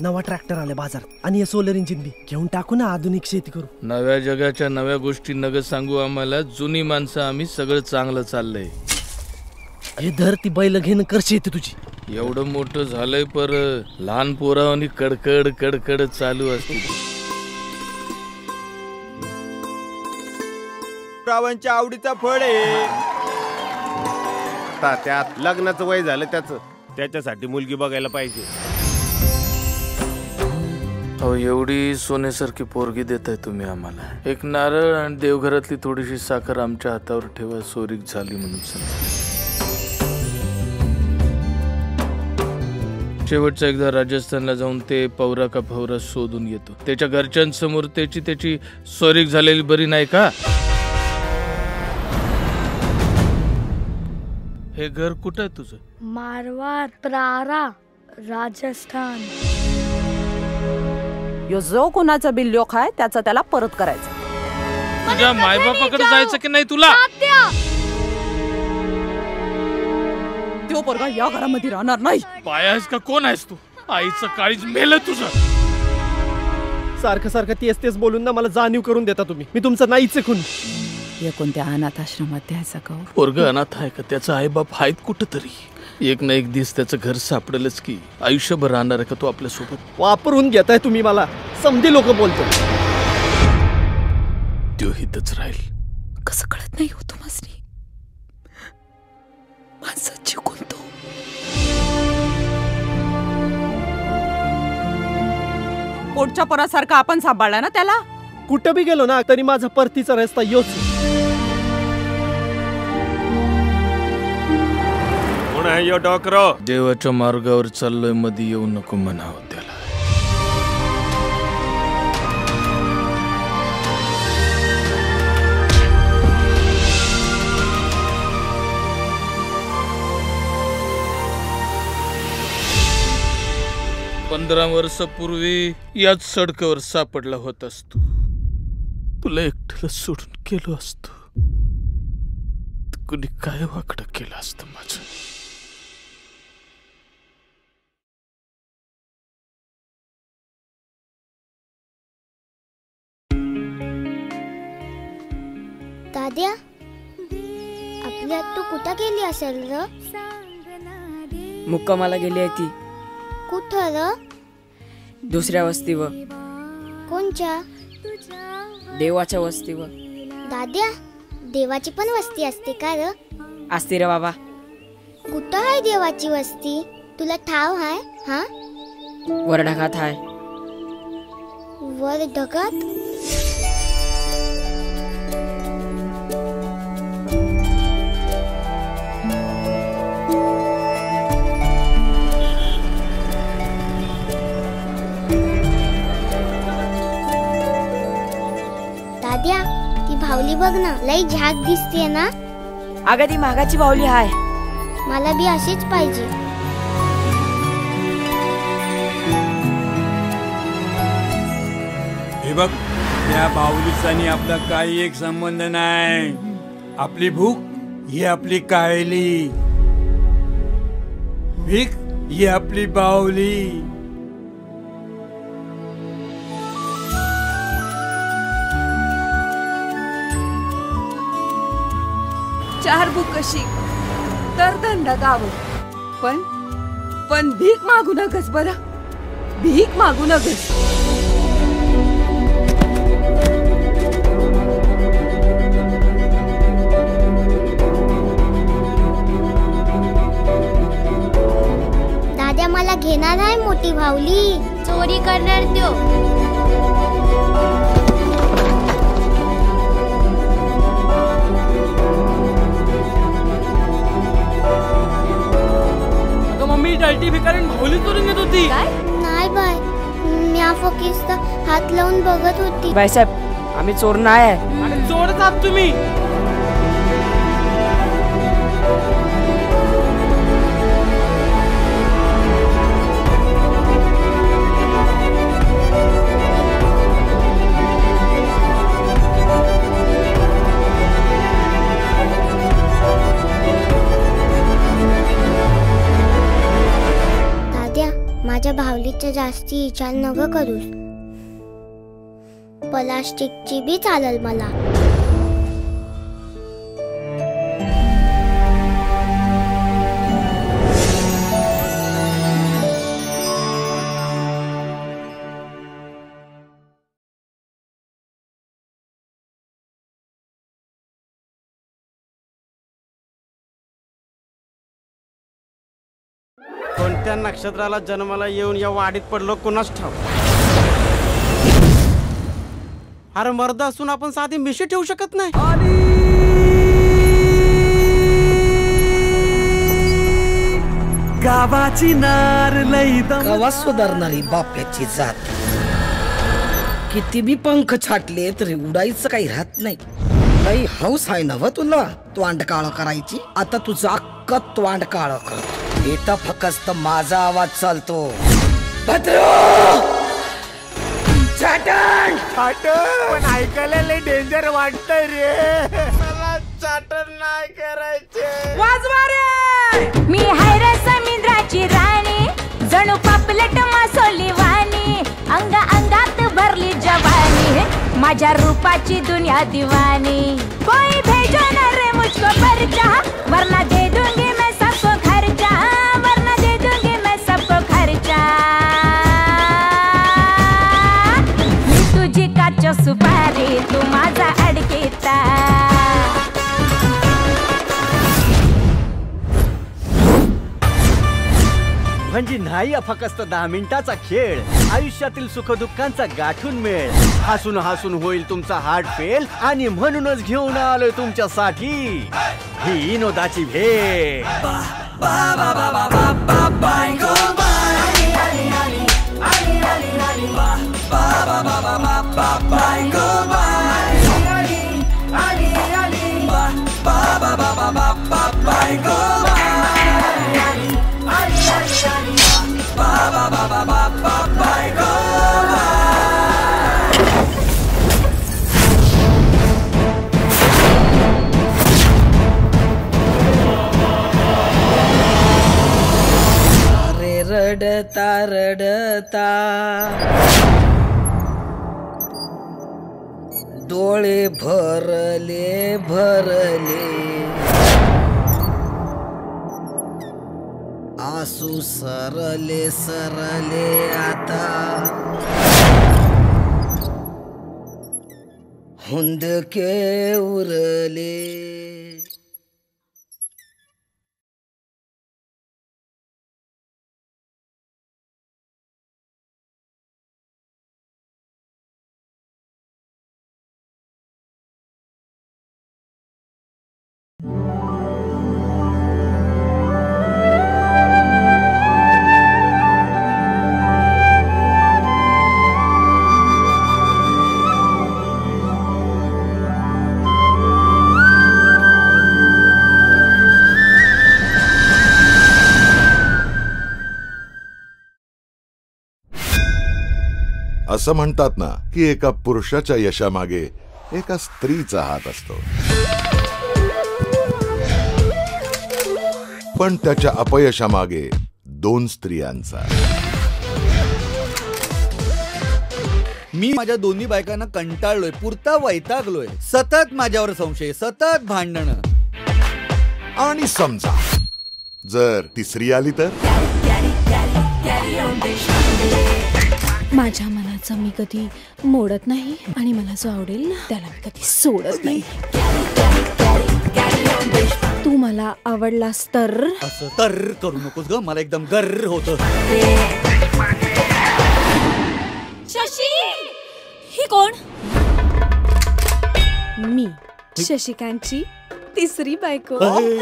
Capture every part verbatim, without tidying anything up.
नवा ट्रॅक्टर आले बाजारात आणि हे सोलर इंजिन बी घेऊन टाकू ना, आधुनिक शेती करू. नव्या जगाच्या नव्या गोष्टी नग सांगू आम्हाला, जुनी माणसं आम्ही, सगळं चांगलं चाललंय. अरे धर ती बैल घेणं करशी येते तुझी. एवढं मोठं झालंय पर लहान पोरावानी कडकड कडकड चालू असते. रावांच्या आवडीचा फळ आहे. त्यात लग्नाचं वय झालं त्याचं, त्याच्यासाठी मुलगी बघायला पाहिजे. अहो एवढी सोन्यासारखी पोरगी देताय तुम्ही आम्हाला. एक नारळ आणि देवघरातली थोडीशी साखर आमच्या हातावर ठेवा, सोरीक झाली म्हणून समजा. शेवटचा एकदा राजस्थानला जाऊन ते पौरा का फौरा शोधून येतो. त्याच्या घरच्यांसमोर त्याची त्याची सोरीक झालेली बरी नाही का? हे घर कुठं आहे तुझं? मारवाड, प्रारा, राजस्थान. यो जो कोणाचा बिल्लोक आहे त्याचा त्याला परत करायचं. तुझ्या मायबापाकडे जायचं की नाही तुला? तो पोरगा या घरामध्ये राहणार नाही. पाय आहेस का कोण आहेस तू? आईचं काळीज मेलं तुझं. सारखं सारखं तेच तेच बोलून ना मला जाणीव करून देता तुम्ही. मी तुमचं नाहीच खून. हे कोणत्या अनाथ आश्रमात द्यायचा का? पोरग अनाथ आहे का? त्याचा आई बाप आहेत कुठं तरी. एक ना एक दिवस त्याचं घर सापडेलच की. आयुष्यभर राहणार आहे का तो आपल्या सोबत? वापरून घेताय तुम्ही मला. समधी लोक बोलतो. तो हितच राहील. कसं कळत नाही होतो मासनी माणसाची कोणतो. पोटच्या पोरासारखा आपण सांभाळला ना त्याला. कुठं बी गेलो ना तरी माझा परतीचा रस्ता योच. कोण आहे यो डॉक्टर? देवाच्या मार्गावर चाललोय, मध्ये येऊ नको म्हणावं त्याला. पंधरा वर्षापूर्वी याच सडकावर सापडला होतास तू. तुला एकट्याला सोडून गेलो असतो, कुणी काय वाकडं केलं असतं माझं. दाद्या, आपली आत्तू कुठं गेली असेल र? मुक्कामाला गेली आहे ती. कुठं र? दुसऱ्या वस्तीवर. कोणच्या? देवाच्या वस्तीवर. दाद्या, देवाची पण वस्ती असते का र? असते रे बाबा. कुठं आहे देवाची वस्ती? तुला ठाव आहे? हा, वर ढगात आहे. वर ढगात? दाद्या, ती भावली बघ ना, लई झाक दिसते ना. अगं ती मागाची बाहुली आहे. मला बी अशीच पाहिजे. हे बघ, त्या बाहुलीचा आणि आपला काही एक संबंध नाही. आपली भूक ही आपली कायली, भीक ही आपली बाहुली. चार भूक कशी तर धंदा गाव. पण पण भीक मागू नकस बरं. भीक मागू नकस. दाद्या, मला घेणार आहे मोठी भावली. चोरी करणार त्यो. डल्टी भिकारीण भावली चोरून येत होती. नाही बाय, मी फक्त हात लावून बघत होती. बाईसाहेब, आम्ही चोर नाही आहे. चोरच आहात तुम्ही. माझ्या भावलीचं पैशाच्या जास्ती विचार नका करूस. प्लास्टिकची बी चालेल मला. कोणत्या नक्षत्राला जन्माला येऊन या वाडीत पडलो कुणास ठाव. अरे मर्द असून आपण साधी मिशी ठेवू शकत नाही. गावाची नार लई गावात सुधारणारी बाप्याची जात. किती बी पंख छाटले तरी उडायचं काही राहत नाही. काही हौस आहे ना व तुला तोंड काळ करायची. आता तुझं अक्क तोंड काळ कर. इथं फक्त माझा आवाज चालतो. भद्रो चाटण पण ऐकायला लई डेंजर वाटतंय रे. मला चाटण नाही करायचे. मी हाय रे समुद्राची राणी, जणू पापलेट मासोली वाणी. अंग अंगात भरली जवानी, माझ्या रूपाची दुनिया दीवानी. कोई भेजो ना रे मुझको परचा, वरना दे दूंगी मैं सबको खर्चा. वरना दे दूंगी मैं सबको खर्चा. मी तुझी काच सुपारी, तू माझा अडकिता. म्हणजे नाही फक्त दहा मिनिटाचा खेळ. आयुष्यातील सुखदुःखांचा गाठून मेळ. हसून हसून होईल तुमचा हार्ट फेल, आणि म्हणूनच घेऊन आलोय तुमच्यासाठी ही विनोदाची भेट. अरे रडता रडता डोळे भरले भरले. आसू सरले सरले आता. हुंदके उरले. असं म्हणतात ना की एका पुरुषाच्या यशामागे एका स्त्रीचा हात असतो, पण त्याच्या अपयशामागे दोन स्त्रियांचा. मी माझ्या दोन्ही बायकांना कंटाळलोय, पुरता वैतागलोय. सतत माझ्यावर संशय, सतत भांडणं. आणि समजा जर तिसरी आली तर माझ्या मनाचं मी कधी मोडत नाही, आणि मला जो आवडेल ना त्याला मी कधी सोडत नाही. तू मला आवडलास तर असं तर करू नकोस ग, मला एकदम गर्र होतं. शशी, ही कोण? मी शशिकांतची तिसरी बायको.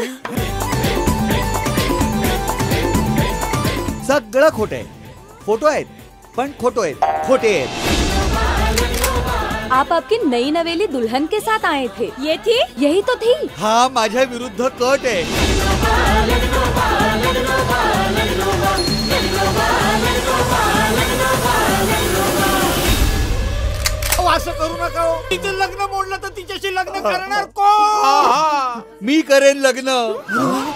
सगळं खोटं आहे. फोटो आहेत पण खोटो आहेत, खोटे आहेत. आप आपकी नई नवेली दुल्हन के साथ आए थे. ये थी, यही तो थी. हा माझ्या विरुद्ध कट आहे. असं करू नका. तिचं लग्न मोडलं तर तिच्याशी लग्न करणार कोण? मी करेन लग्न.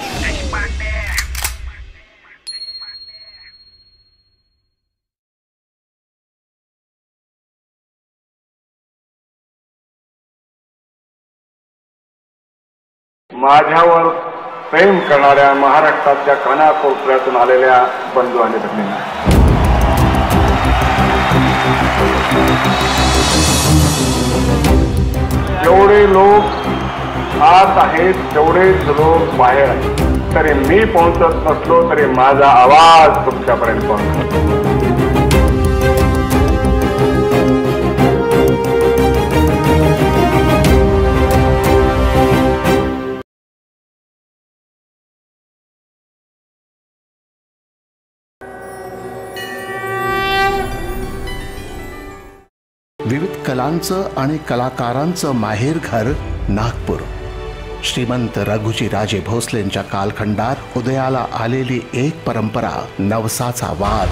माझ्यावर प्रेम करणाऱ्या महाराष्ट्राच्या कानाकोपऱ्यातून आलेल्या बंधू आणि भगिनींना जेवढे लोक आत आहेत तेवढेच लोक बाहेर आहेत. तरी मी पोहोचत नसलो तरी माझा आवाज तुमच्यापर्यंत पोहोचतो. विविध कलांचं आणि कलाकारांचं माहेरघर नागपूर. श्रीमंत रघुजी राजे भोसलेंच्या कालखंडात उदयाला आलेली एक परंपरा नवसाचा वाघ.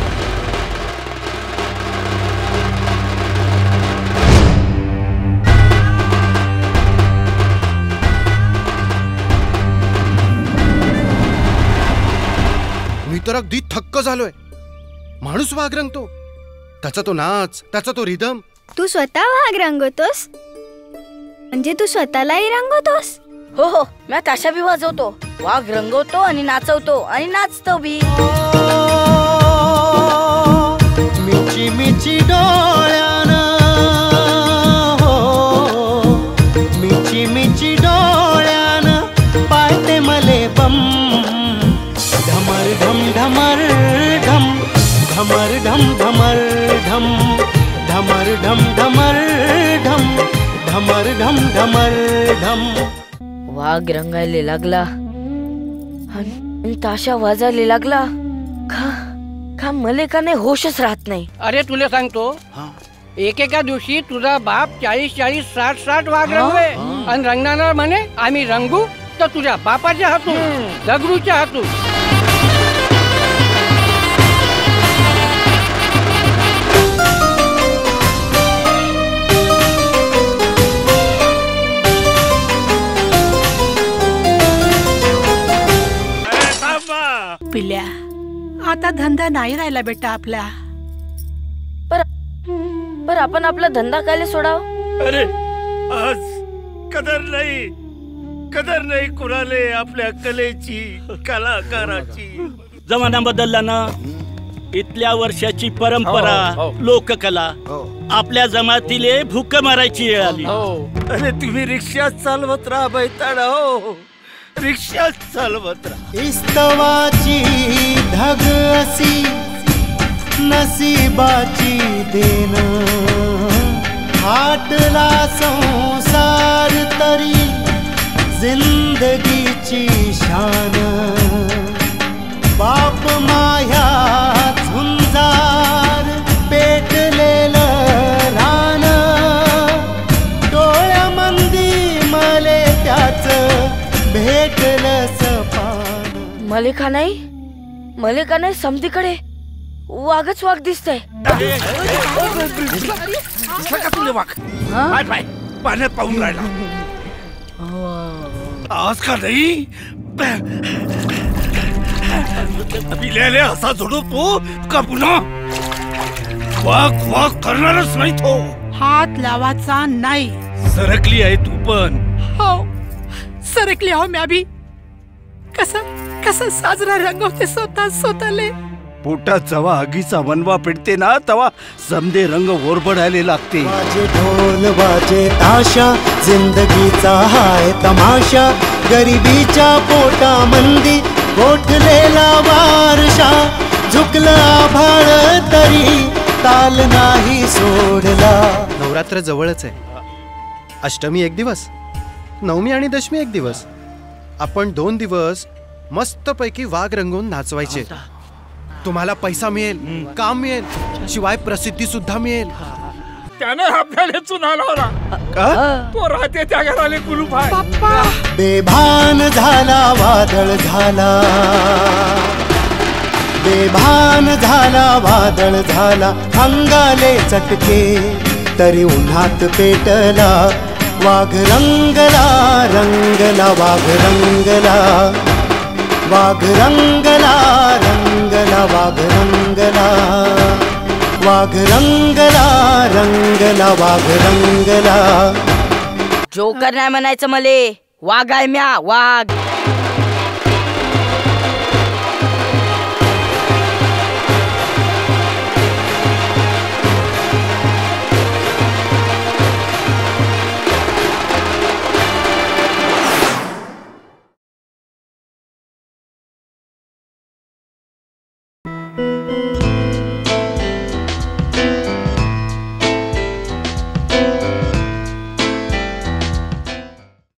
मी तर अगदी थक्क झालोय. माणूस वाघ रंगतो, त्याचा तो नाच, त्याचा तो रिदम. तू स्वतः वाघ रंगवतोस म्हणजे तू स्वतःलाही रंगवतोस? हो हो, मी ताशा बी वाजवतो, वाघ रंगवतो आणि नाचवतो आणि नाचतो बी. मिची मिची डोळ्यानं हो, मिची मिची डोळ्यानं पाहते मले बम. ढमर ढम ढमर ढम, ढमर ढम ढमर ढम, ढमर ढम ढमर ढम, ढमर ढम ढमर ढम. वाघ रंगायला लागला आणि ताशा वाजायला लागला का का मले का नाही होशच राहत नाही. अरे तुला सांगतो, एकेका दिवशी तुझा बाप चाळीस चाळीस साठ साठ वाघ रंगवे आणि रंगणार म्हणे आम्ही रंगू तर तुझ्या बापाच्या हातून, दगडूच्या हातून. पिल्या, आता धंदा नाही राहिला बेटा आपला. पर पर आपण आपला धंदा काय सोडाव? अरे आज कदर नाही, कदर नाही कुणाले आपल्या कलेची, कलाकाराची. जमाना बदलला ना. इथल्या वर्षाची परंपरा, लोककला आपल्या जमातीले भूक मारायची वेळ आली. अरे तुम्ही रिक्षा चालवत राहा बैताडा, हो रिक्षा चालवत राहा. इस्तवाची धग असी नसीबाची देन, हाटला संसार तरी जिंदगीची शान. बाप माया झुंजार पेटलेलं रान, डोळ्यामंदी मले त्याच भेटलं सपान. मले का नाही, मले का नाही समधीकडे वाघच वाघ दिसतंय. पाण्यात पाहून राहिला आज का नाही. पिल्याले असा जोडतो का पुन्हा वाघ वाघ करणारच नाही तो. हात लावायचा नाही. सरकली आहे तू पण. हो सरकली हो म्या बी. कसा कसा साजरा रंगवते स्वतः स्वतःले. पोटात जेव्हा आगीचा वनवा पेटते ना तेव्हा समदे रंग ओरबडायला लागते. वाजे ढोल वाजे ताशा, जिंदगीचा हाय तमाशा. गरिबीच्या पोटा मंदी गोठलेला वारशा. झुकलं आभाळ तरी ताल नाही सोडला. नवरात्र जवळच आहे. अष्टमी एक दिवस, नवमी आणि दशमी एक दिवस. आपण दोन दिवस मस्तपैकी वाघ रंगवून नाचवायचे. तुम्हाला पैसा मिळेल, काम मिळेल, शिवाय प्रसिद्धी सुद्धा मिळेल. त्याने आपल्याला चुना लावला. तो राहते त्या घराले कुलूप आहे. बेभान झाला वादळ झाला, बेभान झाला वादळ झाला. अंगाले चटके तरी उन्हात पेटला. वाघ रंगला रंगला वाघ रंगला, वाघ रंगला रंगला वाघ रंगला, वाघ रंगला रंगला वाघ रंगला. जोकर नाही म्हणायचं मले, वाघ आहे म्या वाघ.